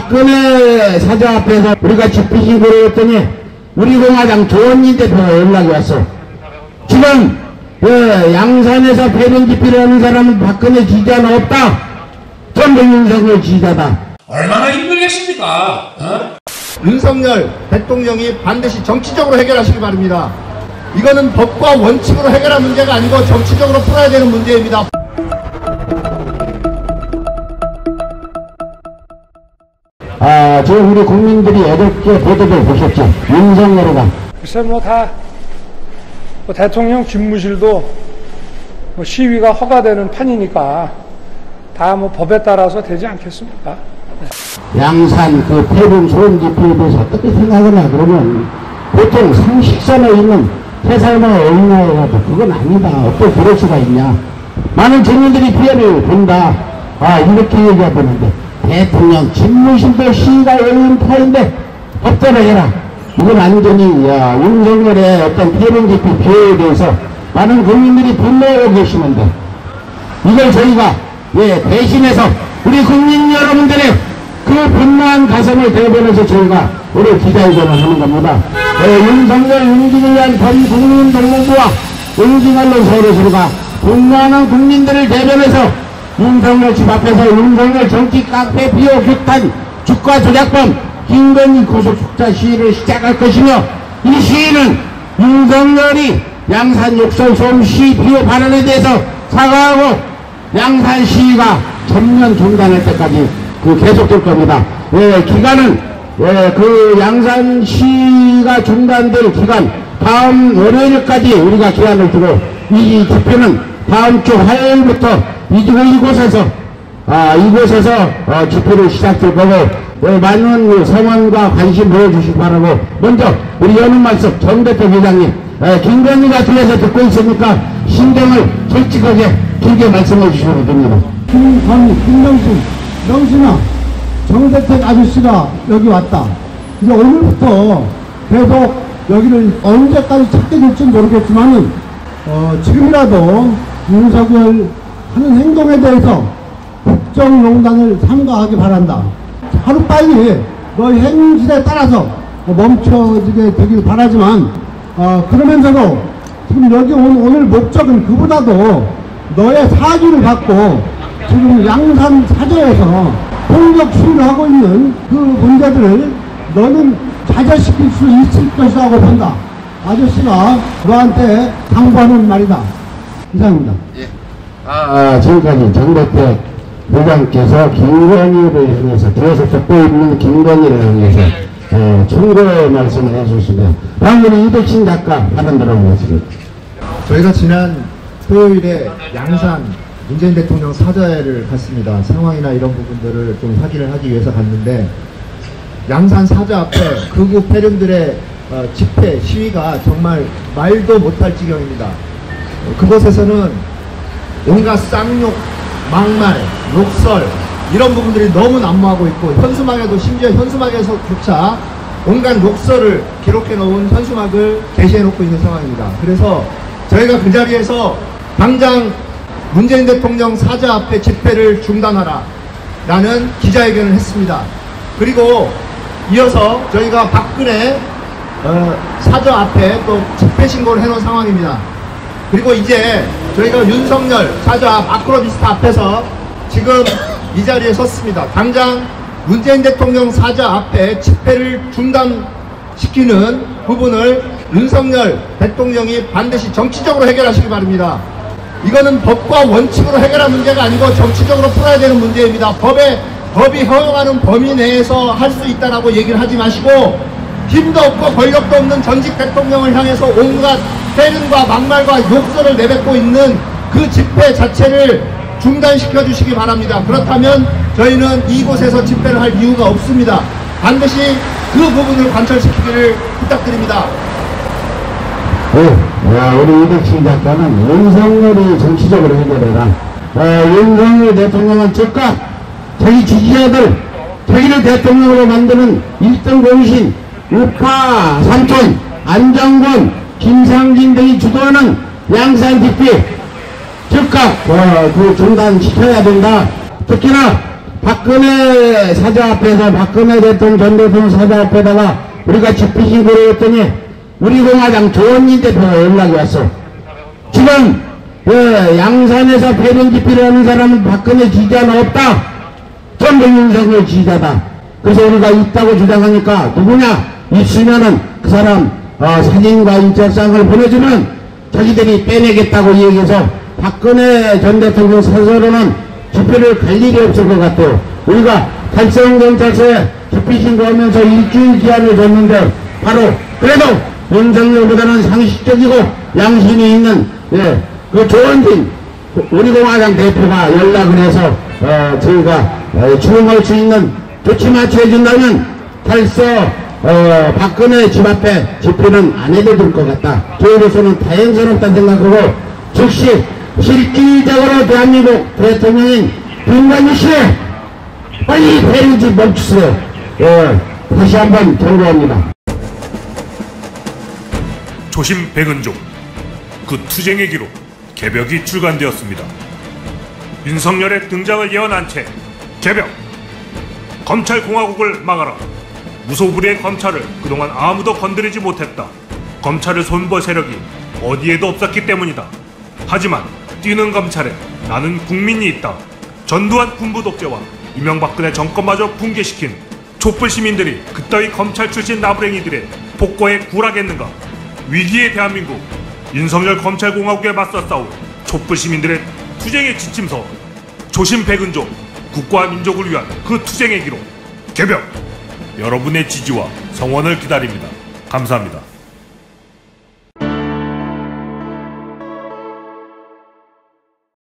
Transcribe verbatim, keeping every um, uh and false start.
박근혜 사자 앞에서 우리가 집회 신고를 했더니 우리 공화당 조원진 대표가 연락이 왔어. 지금 그 양산에서 배변 집회를 하는 사람은 박근혜 지지자는 없다. 전부 윤석열 지지자다. 얼마나 힘들겠습니까? 어? 윤석열 대통령이 반드시 정치적으로 해결하시기 바랍니다. 이거는 법과 원칙으로 해결할 문제가 아니고 정치적으로 풀어야 되는 문제입니다. 아, 지금 우리 국민들이 어저께 보도를 보셨죠? 윤석열이가. 글쎄 뭐 다 뭐 대통령 집무실도 뭐 시위가 허가되는 판이니까 다 뭐 법에 따라서 되지 않겠습니까? 양산 그 폐륜 소음 집회에 대해서 어떻게 생각하냐 그러면 보통 상식선에 있는 태살만 어린아이라도 그건 아니다. 어떻게 그럴 수가 있냐. 많은 국민들이 피해를 본다. 아, 이렇게 얘기해야 되는데 대통령 집무실도 시위가 열린 터인데 법대로 해라. 이건 완전히 야, 윤석열의 어떤 폐륜 집회 피해에 대해서 많은 국민들이 분노하고 계시는데 이걸 저희가 예, 대신해서 우리 국민 여러분들의 그 분노한 가슴을 대변해서 저희가 오늘 기자회견을 하는 겁니다. 예, 윤석열 윤진을 위한 전 국민 동맹부와 윤진할로 서울에서가 분노하는 국민들을 대변해서 윤석열 집 앞에서 윤석열 정치 깡패 비호 규탄 주가 조작범 김건희 구속수사 시위를 시작할 것이며 이 시위는 윤석열이 양산 욕설 소음 시위 비호 발언에 대해서 사과하고 양산 시위가 전면 중단할 때까지 그 계속될 겁니다. 예, 기간은 예, 그 양산 시위가 중단될 기간 다음 월요일까지 우리가 기한을 두고 이 집회는 다음 주 화요일부터 이곳에서 아, 이곳에서 어, 집회를 시작될 거고 어, 많은 성원과 관심 보여주시기 바라고 먼저 우리 연은 말씀 정 대표 회장님 에, 김건희가 뒤에서 듣고 있으니까 신경을 솔직하게 길게 말씀해 주셔도 됩니다. 김건희, 김명순, 명순아, 정대택 아저씨가 여기 왔다. 이제 오늘부터 계속 여기를 언제까지 찾게 될지 모르겠지만은 어, 지금이라도 윤석열 하는 행동에 대해서 국정농단을 삼가하기 바란다. 하루빨리 너희 행실에 따라서 멈춰지게 되길 바라지만 어, 그러면서도 지금 여기 온 오늘 목적은 그보다도 너의 사주를 갖고 지금 양산 사저에서 폭력 시위를 하고 있는 그 문제들을 너는 자제시킬 수 있을 것이라고 본다. 아저씨가 너한테 당부하는 말이다. 이상입니다. 예. 아, 아, 지금까지 정 대표 회장께서 김건희를 향해서 뒤에서 듣고 있는 김건희를 향해서 어, 충고의 말씀을 해주시면 방금 이덕신 작가 하는 들어보시죠. 저희가 지난 토요일에 양산 문재인 대통령 사저회를 갔습니다. 상황이나 이런 부분들을 좀 확인을 하기 위해서 갔는데 양산 사저 앞에 극우 패륜들의 어, 집회 시위가 정말 말도 못할 지경입니다. 어, 그곳에서는 온갖 쌍욕, 막말, 욕설 이런 부분들이 너무 난무하고 있고 현수막에도 심지어 현수막에서조차 온갖 욕설을 기록해 놓은 현수막을 게시해 놓고 있는 상황입니다. 그래서 저희가 그 자리에서 당장 문재인 대통령 사저 앞에 집회를 중단하라 라는 기자회견을 했습니다. 그리고 이어서 저희가 박근혜 어, 사저 앞에 또 집회 신고를 해놓은 상황입니다. 그리고 이제 저희가 윤석열 사저 앞 아크로비스타 앞에서 지금 이 자리에 섰습니다. 당장 문재인 대통령 사저 앞에 집회를 중단시키는 부분을 윤석열 대통령이 반드시 정치적으로 해결하시기 바랍니다. 이거는 법과 원칙으로 해결할 문제가 아니고 정치적으로 풀어야 되는 문제입니다. 법에, 법이 허용하는 범위 내에서 할 수 있다라고 얘기를 하지 마시고 힘도 없고 권력도 없는 전직 대통령을 향해서 온갖 패륜과 막말과 욕설을 내뱉고 있는 그 집회 자체를 중단시켜 주시기 바랍니다. 그렇다면 저희는 이곳에서 집회를 할 이유가 없습니다. 반드시 그 부분을 관철시키기를 부탁드립니다. 네, 야, 우리 이덕신 작가는 윤석열이 정치적으로 해결해라. 아, 윤석열 대통령은 즉각 자기 지지자들, 자기를 대통령으로 만드는 일 등 공신, 우파 삼촌, 안정권, 김상진 등이 주도하는 양산 집회 즉각 어, 그 중단시켜야 된다. 특히나 박근혜 사자 앞에서 박근혜 대통령 전 대통령 사자 앞에다가 우리가 집회신고를 했더니 우리 공화당 조원진 대표가 연락이 왔어. 지금 그 양산에서 폐륜 집회를 하는 사람은 박근혜 지지자는 없다. 전부 윤석열 지지자다. 그래서 우리가 있다고 주장하니까 누구냐 있으면은 그 사람 어, 사진과 인적사항을 보내주면 자기들이 빼내겠다고 얘기해서 박근혜 전 대통령 사서로는 집회를 갈 일이 없을 것 같아요. 우리가 달성경찰서에 집회 신고하면서 일주일 기한을 줬는데 바로 그래도 윤석열보다는 상식적이고 양심이 있는 예, 그 조원진 우리 공화당 대표가 연락을 해서 어, 저희가 어, 추궁할 수 있는 조치 맞춰준다면 벌써 어, 박근혜 집 앞에 집회는 안 해도 될 것 같다. 저희로서는 다행스럽다 생각하고 즉시 실질적으로 대한민국 대통령인 김관희 씨 빨리 폐륜집 멈추세요. 예, 다시 한번 경고합니다. 조심 백은종 그 투쟁의 기록 개벽이 출간되었습니다. 윤석열의 등장을 예언한 채 개벽 검찰공화국을 막아라. 무소불위의 검찰을 그동안 아무도 건드리지 못했다. 검찰을 손볼 세력이 어디에도 없었기 때문이다. 하지만 뛰는 검찰에 나는 국민이 있다. 전두환 군부 독재와 이명박근혜 정권마저 붕괴시킨 촛불 시민들이 그따위 검찰 출신 나부랭이들의 폭거에 굴하겠는가. 위기의 대한민국 윤석열 검찰공화국에 맞서 싸울 촛불 시민들의 투쟁의 지침서 조심 백은종 국가와 민족을 위한 그 투쟁의 기록 개벽. 여러분의 지지와 성원을 기다립니다. 감사합니다.